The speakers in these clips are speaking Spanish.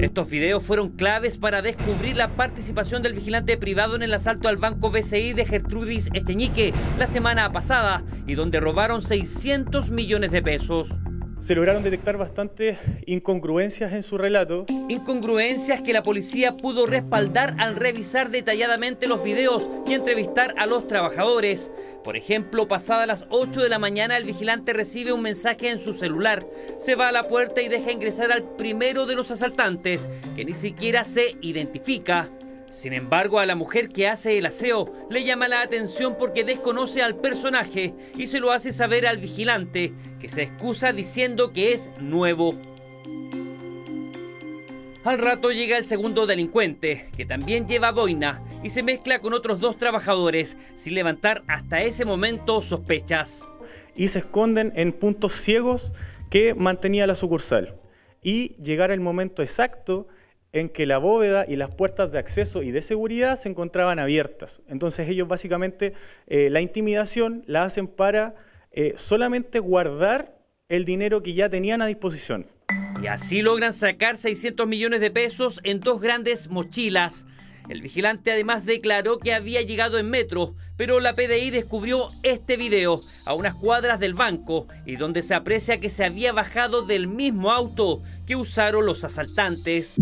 Estos videos fueron claves para descubrir la participación del vigilante privado en el asalto al banco BCI de Gertrudis Echeñique la semana pasada y donde robaron 600 millones de pesos. Se lograron detectar bastantes incongruencias en su relato. Incongruencias que la policía pudo respaldar al revisar detalladamente los videos y entrevistar a los trabajadores. Por ejemplo, pasadas las 8 de la mañana el vigilante recibe un mensaje en su celular. Se va a la puerta y deja ingresar al primero de los asaltantes, que ni siquiera se identifica. Sin embargo, a la mujer que hace el aseo le llama la atención porque desconoce al personaje y se lo hace saber al vigilante, que se excusa diciendo que es nuevo. Al rato llega el segundo delincuente, que también lleva boina y se mezcla con otros dos trabajadores, sin levantar hasta ese momento sospechas. Y se esconden en puntos ciegos que mantenía la sucursal. Y llegar el momento exacto en que la bóveda y las puertas de acceso y de seguridad se encontraban abiertas. Entonces ellos básicamente la intimidación la hacen para solamente guardar el dinero que ya tenían a disposición. Y así logran sacar 600 millones de pesos en dos grandes mochilas. El vigilante además declaró que había llegado en metro, pero la PDI descubrió este video a unas cuadras del banco y donde se aprecia que se había bajado del mismo auto que usaron los asaltantes.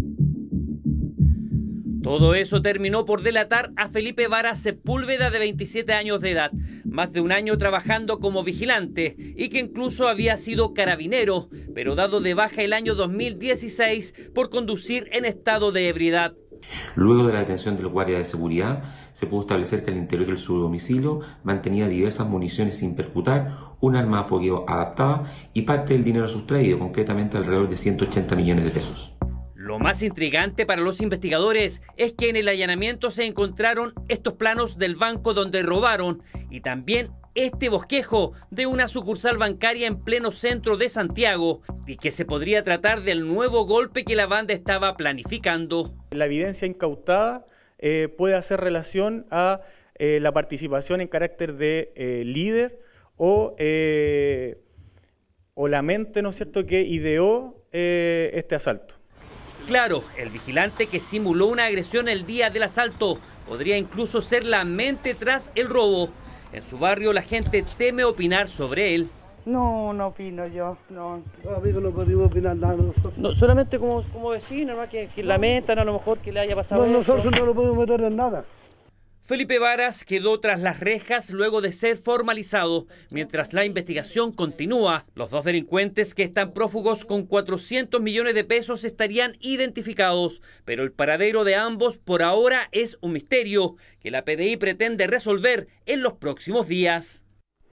Todo eso terminó por delatar a Felipe Varas Sepúlveda, de 27 años de edad, más de un año trabajando como vigilante y que incluso había sido carabinero, pero dado de baja el año 2016 por conducir en estado de ebriedad. Luego de la detención del guardia de seguridad, se pudo establecer que al interior de su domicilio mantenía diversas municiones sin percutar, un arma de fogueo adaptada y parte del dinero sustraído, concretamente alrededor de 180 millones de pesos. Lo más intrigante para los investigadores es que en el allanamiento se encontraron estos planos del banco donde robaron y también este bosquejo de una sucursal bancaria en pleno centro de Santiago y que se podría tratar del nuevo golpe que la banda estaba planificando. La evidencia incautada puede hacer relación a la participación en carácter de líder o la mente, ¿no es cierto?, que ideó este asalto. Claro, el vigilante que simuló una agresión el día del asalto podría incluso ser la mente tras el robo. En su barrio la gente teme opinar sobre él. No, no opino yo, no. Amigo, no podemos opinar nada. No, solamente como vecino, ¿no? que lamentan a lo mejor que le haya pasado. No, nosotros no lo podemos meter en nada. Felipe Varas quedó tras las rejas luego de ser formalizado, mientras la investigación continúa. Los dos delincuentes que están prófugos con 400 millones de pesos estarían identificados, pero el paradero de ambos por ahora es un misterio que la PDI pretende resolver en los próximos días.